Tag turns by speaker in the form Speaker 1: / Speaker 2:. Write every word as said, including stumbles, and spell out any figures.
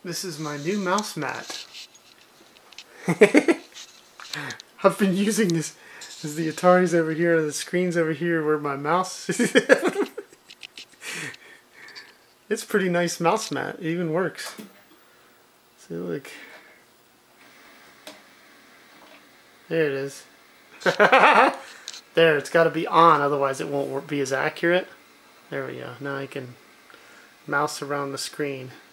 Speaker 1: This is my new mouse mat. I've been using this as the Atari's over here, the screen's over here where my mouse is. It's a pretty nice mouse mat. It even works. See, look. There it is. There, it's got to be on, otherwise it won't be as accurate. There we go. Now I can mouse around the screen.